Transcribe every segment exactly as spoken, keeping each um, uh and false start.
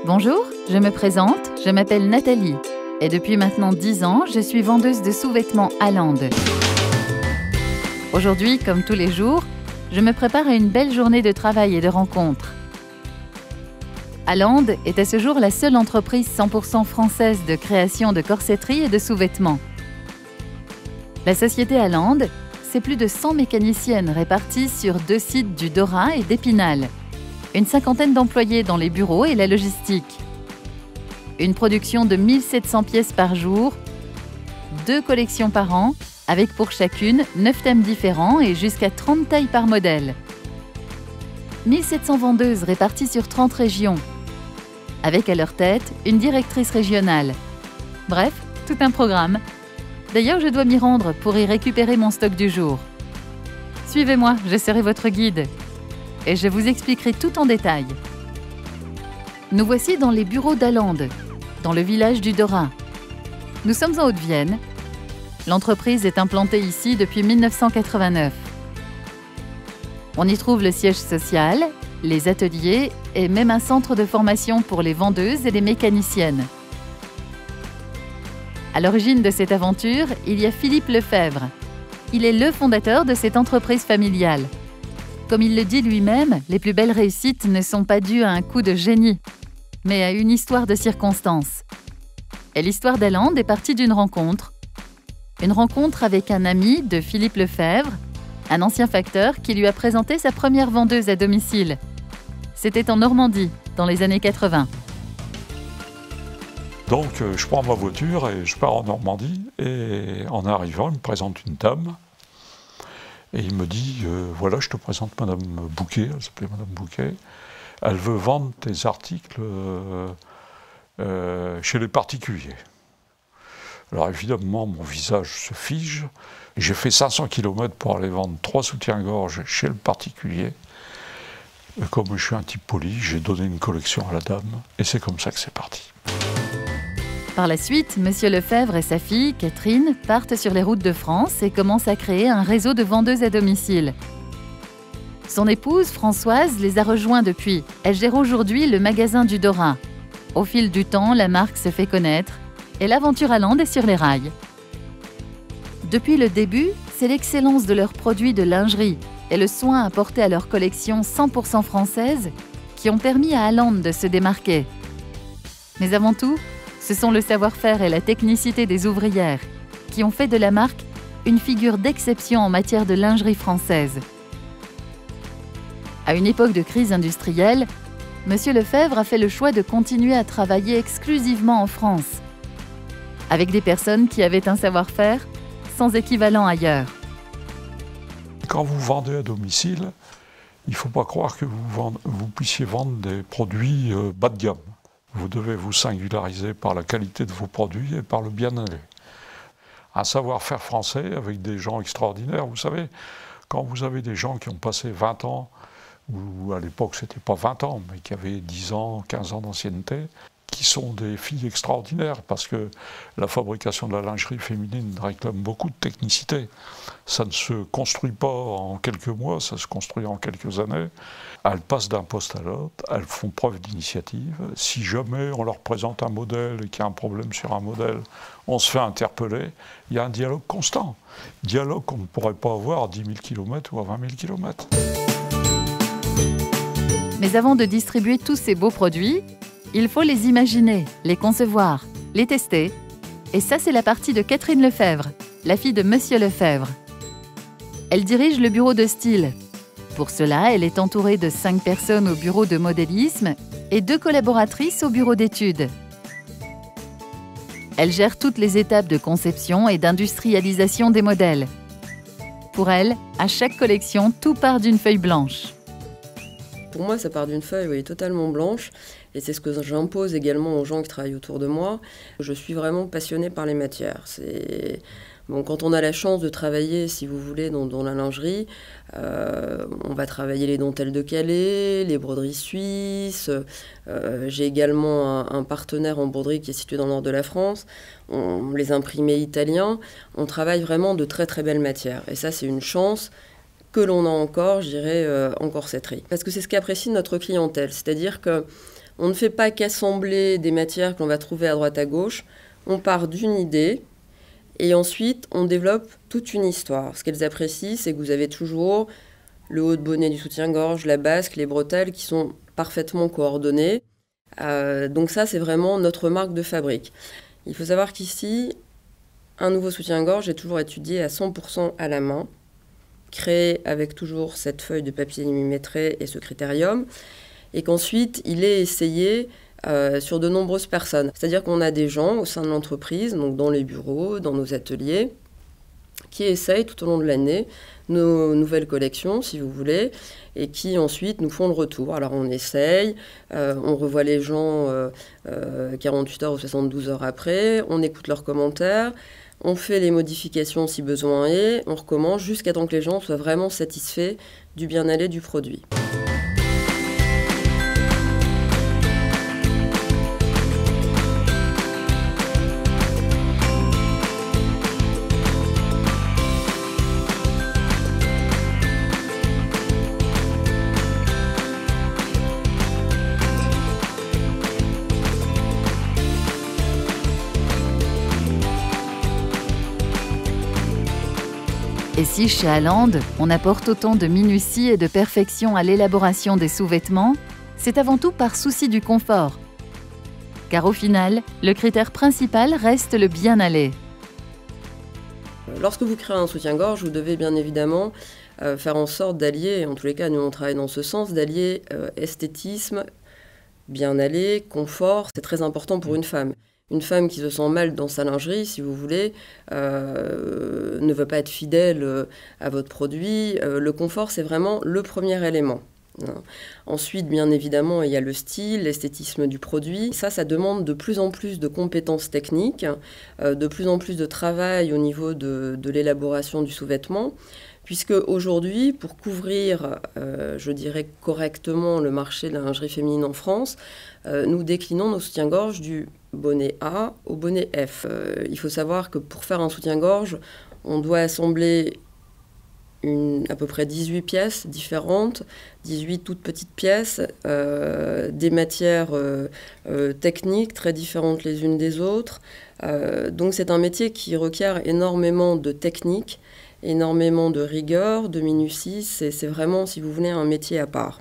Bonjour, je me présente, je m'appelle Nathalie et depuis maintenant dix ans, je suis vendeuse de sous-vêtements Allende. Aujourd'hui, comme tous les jours, je me prépare à une belle journée de travail et de rencontres. Allende est à ce jour la seule entreprise cent pour cent française de création de corsetterie et de sous-vêtements. La société Allende, c'est plus de cent mécaniciennes réparties sur deux sites du Dorat et d'Épinal, une cinquantaine d'employés dans les bureaux et la logistique, une production de mille sept cents pièces par jour, deux collections par an, avec pour chacune neuf thèmes différents et jusqu'à trente tailles par modèle. mille sept cents vendeuses réparties sur trente régions, avec à leur tête une directrice régionale. Bref, tout un programme. D'ailleurs, je dois m'y rendre pour y récupérer mon stock du jour. Suivez-moi, je serai votre guide. Et je vous expliquerai tout en détail. Nous voici dans les bureaux d'Allende, dans le village du Dorat. Nous sommes en Haute-Vienne. L'entreprise est implantée ici depuis mille neuf cent quatre-vingt-neuf. On y trouve le siège social, les ateliers et même un centre de formation pour les vendeuses et les mécaniciennes. À l'origine de cette aventure, il y a Philippe Lefebvre. Il est le fondateur de cette entreprise familiale. Comme il le dit lui-même, les plus belles réussites ne sont pas dues à un coup de génie, mais à une histoire de circonstances. Et l'histoire d'Allende est partie d'une rencontre. Une rencontre avec un ami de Philippe Lefebvre, un ancien facteur qui lui a présenté sa première vendeuse à domicile. C'était en Normandie, dans les années quatre-vingt. Donc euh, je prends ma voiture et je pars en Normandie, et en arrivant, il me présente une dame, et il me dit euh, « Voilà, je te présente Madame Bouquet », elle s'appelait Madame Bouquet, elle veut vendre tes articles euh, euh, chez les particuliers. Alors évidemment, mon visage se fige, j'ai fait cinq cents kilomètres pour aller vendre trois soutiens-gorge chez le particulier. Et comme je suis un type poli, j'ai donné une collection à la dame, et c'est comme ça que c'est parti. Par la suite, Monsieur Lefebvre et sa fille, Catherine, partent sur les routes de France et commencent à créer un réseau de vendeuses à domicile. Son épouse, Françoise, les a rejoints depuis. Elle gère aujourd'hui le magasin du Dorat. Au fil du temps, la marque se fait connaître et l'aventure Allende est sur les rails. Depuis le début, c'est l'excellence de leurs produits de lingerie et le soin apporté à leur collection cent pour cent française qui ont permis à Allende de se démarquer. Mais avant tout, ce sont le savoir-faire et la technicité des ouvrières qui ont fait de la marque une figure d'exception en matière de lingerie française. À une époque de crise industrielle, Monsieur Lefebvre a fait le choix de continuer à travailler exclusivement en France, avec des personnes qui avaient un savoir-faire sans équivalent ailleurs. Quand vous vendez à domicile, il ne faut pas croire que vous, vendez, vous puissiez vendre des produits euh, bas de gamme. Vous devez vous singulariser par la qualité de vos produits et par le bien-aller. Un savoir-faire français avec des gens extraordinaires. Vous savez, quand vous avez des gens qui ont passé vingt ans, ou à l'époque c'était pas vingt ans, mais qui avaient dix ans, quinze ans d'ancienneté, qui sont des filles extraordinaires, parce que la fabrication de la lingerie féminine réclame beaucoup de technicité. Ça ne se construit pas en quelques mois, ça se construit en quelques années. Elles passent d'un poste à l'autre, elles font preuve d'initiative. Si jamais on leur présente un modèle et qu'il y a un problème sur un modèle, on se fait interpeller. Il y a un dialogue constant. Dialogue qu'on ne pourrait pas avoir à dix mille kilomètres ou à vingt mille kilomètres. Mais avant de distribuer tous ces beaux produits, il faut les imaginer, les concevoir, les tester. Et ça, c'est la partie de Catherine Lefebvre, la fille de Monsieur Lefebvre. Elle dirige le bureau de style. Pour cela, elle est entourée de cinq personnes au bureau de modélisme et deux collaboratrices au bureau d'études. Elle gère toutes les étapes de conception et d'industrialisation des modèles. Pour elle, à chaque collection, tout part d'une feuille blanche. Pour moi, ça part d'une feuille oui, totalement blanche. Et c'est ce que j'impose également aux gens qui travaillent autour de moi. Je suis vraiment passionnée par les matières. C'est... Bon, quand on a la chance de travailler, si vous voulez, dans, dans la lingerie, euh, on va travailler les dentelles de Calais, les broderies suisses. Euh, j'ai également un, un partenaire en broderie qui est situé dans le nord de la France. On, les imprimés italiens. On travaille vraiment de très très belles matières. Et ça, c'est une chance que l'on a encore, je dirais, euh, en corsetterie. Parce que c'est ce qu'apprécie notre clientèle. C'est-à-dire que On ne fait pas qu'assembler des matières que l'on va trouver à droite à gauche. On part d'une idée et ensuite on développe toute une histoire. Ce qu'elles apprécient, c'est que vous avez toujours le haut de bonnet du soutien-gorge, la basque, les bretelles qui sont parfaitement coordonnées. Euh, donc ça, c'est vraiment notre marque de fabrique. Il faut savoir qu'ici, un nouveau soutien-gorge est toujours étudié à cent pour cent à la main, créé avec toujours cette feuille de papier millimétré et ce critérium, et qu'ensuite, il est essayé euh, sur de nombreuses personnes. C'est-à-dire qu'on a des gens au sein de l'entreprise, donc dans les bureaux, dans nos ateliers, qui essayent tout au long de l'année nos nouvelles collections, si vous voulez, et qui ensuite nous font le retour. Alors on essaye, euh, on revoit les gens euh, euh, quarante-huit heures ou soixante-douze heures après, on écoute leurs commentaires, on fait les modifications si besoin est, on recommence jusqu'à temps que les gens soient vraiment satisfaits du bien-aller du produit. Et si chez Alland, on apporte autant de minutie et de perfection à l'élaboration des sous-vêtements, c'est avant tout par souci du confort. Car au final, le critère principal reste le bien-aller. Lorsque vous créez un soutien-gorge, vous devez bien évidemment euh, faire en sorte d'allier, en tous les cas nous on travaille dans ce sens, d'allier euh, esthétisme, bien-aller, confort. C'est très important pour une femme. Une femme qui se sent mal dans sa lingerie, si vous voulez, euh, ne veut pas être fidèle euh, à votre produit. Euh, le confort, c'est vraiment le premier élément. Ensuite, bien évidemment, il y a le style, l'esthétisme du produit. Ça, ça demande de plus en plus de compétences techniques, euh, de plus en plus de travail au niveau de, de l'élaboration du sous-vêtement, puisque aujourd'hui, pour couvrir, euh, je dirais correctement, le marché de la lingerie féminine en France, euh, nous déclinons nos soutiens-gorge du bonnet A au bonnet F. Euh, il faut savoir que pour faire un soutien-gorge, on doit assembler Une, à peu près dix-huit pièces différentes, dix-huit toutes petites pièces, euh, des matières euh, euh, techniques très différentes les unes des autres. Euh, donc c'est un métier qui requiert énormément de technique, énormément de rigueur, de minutie. C'est, c'est vraiment, si vous voulez, un métier à part.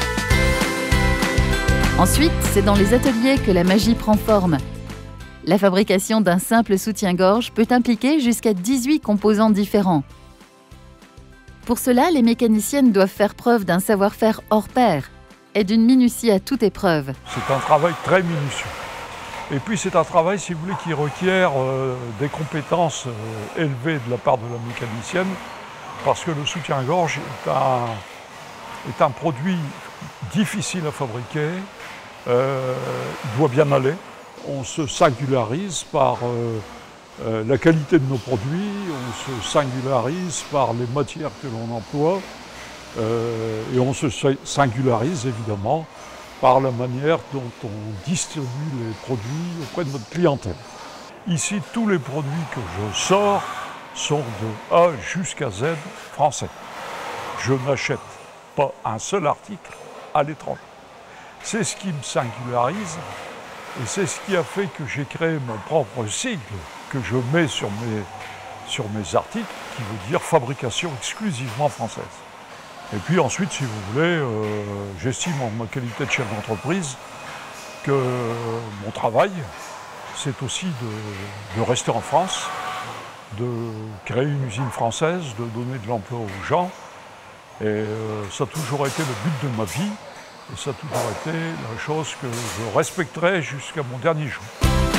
Ensuite, c'est dans les ateliers que la magie prend forme. La fabrication d'un simple soutien-gorge peut impliquer jusqu'à dix-huit composants différents. Pour cela, les mécaniciennes doivent faire preuve d'un savoir-faire hors pair et d'une minutie à toute épreuve. C'est un travail très minutieux. Et puis c'est un travail, si vous voulez, qui requiert euh, des compétences euh, élevées de la part de la mécanicienne, parce que le soutien-gorge est un, est un produit difficile à fabriquer, euh, il doit bien aller. On se singularise par euh, Euh, la qualité de nos produits, on se singularise par les matières que l'on emploie euh, et on se singularise évidemment par la manière dont on distribue les produits auprès de notre clientèle. Ici, tous les produits que je sors sont de A jusqu'à Z français. Je n'achète pas un seul article à l'étranger. C'est ce qui me singularise et c'est ce qui a fait que j'ai créé mon propre sigle que je mets sur mes, sur mes articles, qui veut dire fabrication exclusivement française. Et puis ensuite, si vous voulez, euh, j'estime en ma qualité de chef d'entreprise que mon travail, c'est aussi de, de rester en France, de créer une usine française, de donner de l'emploi aux gens. Et euh, ça a toujours été le but de ma vie, et ça a toujours été la chose que je respecterai jusqu'à mon dernier jour.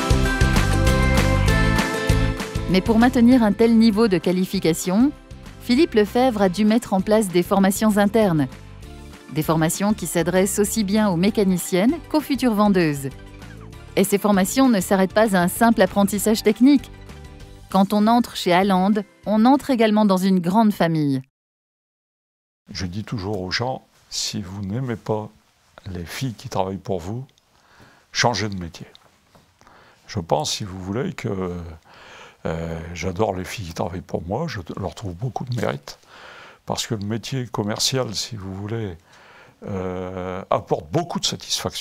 Mais pour maintenir un tel niveau de qualification, Philippe Lefebvre a dû mettre en place des formations internes. Des formations qui s'adressent aussi bien aux mécaniciennes qu'aux futures vendeuses. Et ces formations ne s'arrêtent pas à un simple apprentissage technique. Quand on entre chez Alland, on entre également dans une grande famille. Je dis toujours aux gens, si vous n'aimez pas les filles qui travaillent pour vous, changez de métier. Je pense, si vous voulez, que Euh, j'adore les filles qui travaillent pour moi, je leur trouve beaucoup de mérite, parce que le métier commercial, si vous voulez, euh, apporte beaucoup de satisfaction.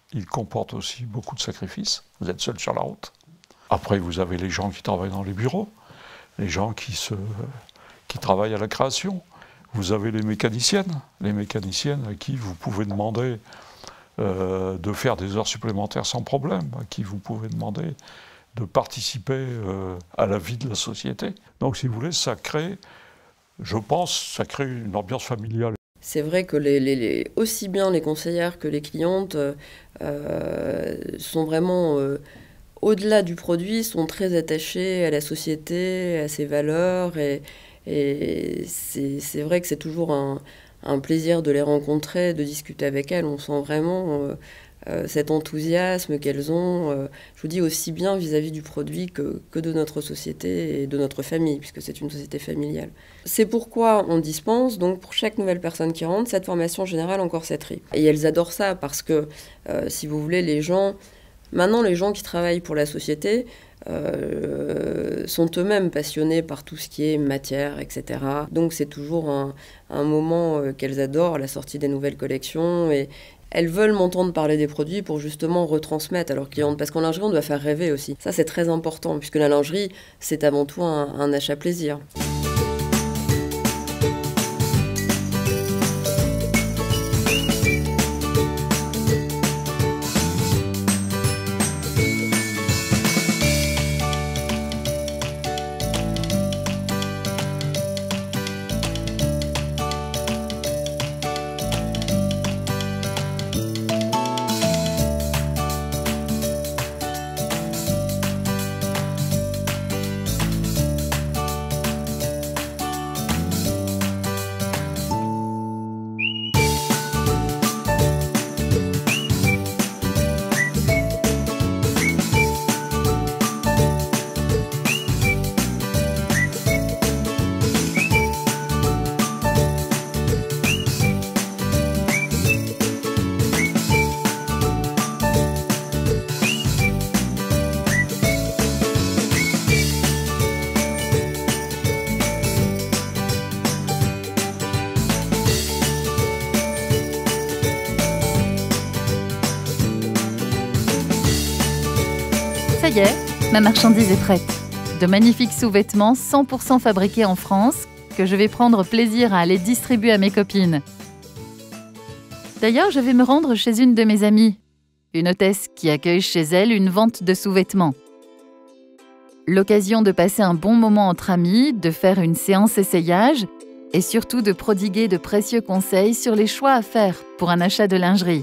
il comporte aussi beaucoup de sacrifices. Vous êtes seul sur la route. Après, vous avez les gens qui travaillent dans les bureaux, les gens qui, se, qui travaillent à la création. Vous avez les mécaniciennes, les mécaniciennes à qui vous pouvez demander euh, de faire des heures supplémentaires sans problème, à qui vous pouvez demander de participer euh, à la vie de la société. Donc, si vous voulez, ça crée, je pense, ça crée une ambiance familiale. C'est vrai que les, les, les, aussi bien les conseillères que les clientes euh, sont vraiment, euh, au-delà du produit, sont très attachées à la société, à ses valeurs. Et, et c'est vrai que c'est toujours un, un plaisir de les rencontrer, de discuter avec elles. On sent vraiment euh, euh, cet enthousiasme qu'elles ont, euh, je vous dis, aussi bien vis-à-vis du produit que, que de notre société et de notre famille, puisque c'est une société familiale. C'est pourquoi on dispense, donc, pour chaque nouvelle personne qui rentre, cette formation générale en corsetterie. Et elles adorent ça parce que, euh, si vous voulez, les gens... Maintenant, les gens qui travaillent pour la société euh, sont eux-mêmes passionnés par tout ce qui est matière, et cetera. Donc, c'est toujours un, un moment euh, qu'elles adorent, la sortie des nouvelles collections. Et elles veulent m'entendre parler des produits pour justement retransmettre à leurs clientes. Parce qu'en lingerie, on doit faire rêver aussi. Ça, c'est très important, puisque la lingerie, c'est avant tout un, un achat plaisir. Ça y est, ma marchandise est prête. De magnifiques sous-vêtements cent pour cent fabriqués en France que je vais prendre plaisir à aller distribuer à mes copines. D'ailleurs, je vais me rendre chez une de mes amies, une hôtesse qui accueille chez elle une vente de sous-vêtements. L'occasion de passer un bon moment entre amis, de faire une séance essayage et surtout de prodiguer de précieux conseils sur les choix à faire pour un achat de lingerie.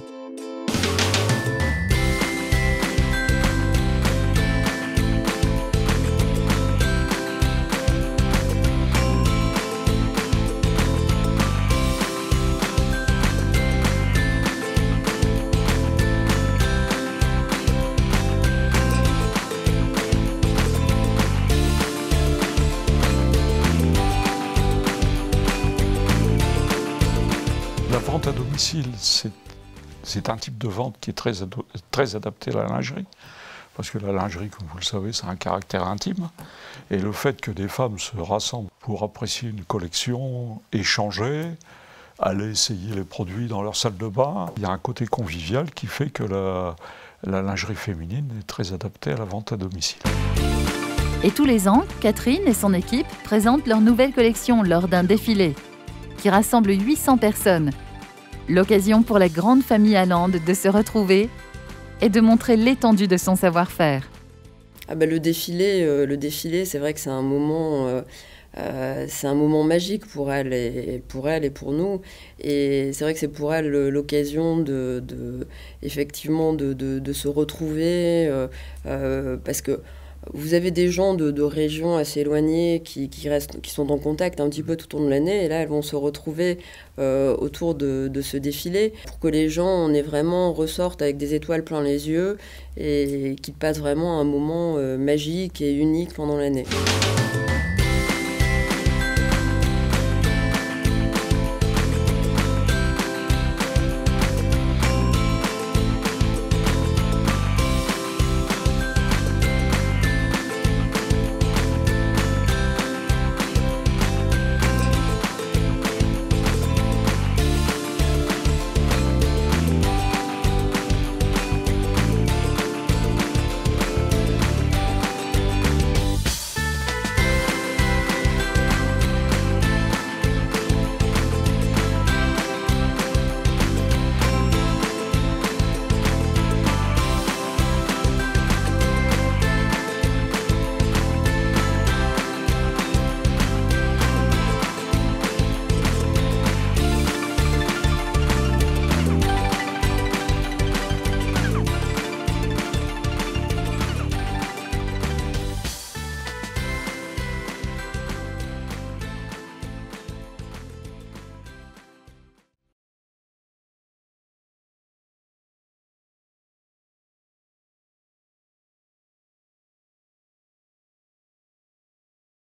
La vente à domicile, c'est un type de vente qui est très, très adapté à la lingerie. Parce que la lingerie, comme vous le savez, c'est un caractère intime. Et le fait que des femmes se rassemblent pour apprécier une collection, échanger, aller essayer les produits dans leur salle de bain, il y a un côté convivial qui fait que la, la lingerie féminine est très adaptée à la vente à domicile. Et tous les ans, Catherine et son équipe présentent leur nouvelle collection lors d'un défilé qui rassemble huit cents personnes. L'occasion pour la grande famille Alland de se retrouver et de montrer l'étendue de son savoir-faire. Ah ben le défilé, euh, le défilé, c'est vrai que c'est un moment, euh, euh, c'est un moment magique pour elle et pour elle et pour nous. Et c'est vrai que c'est pour elle l'occasion de, de, effectivement, de, de, de se retrouver, euh, euh, parce que vous avez des gens de, de régions assez éloignées qui, qui, restent, qui sont en contact un petit peu tout au long de l'année. Et là, elles vont se retrouver euh, autour de, de ce défilé pour que les gens on est vraiment ressortent avec des étoiles plein les yeux et qu'ils passent vraiment un moment euh, magique et unique pendant l'année.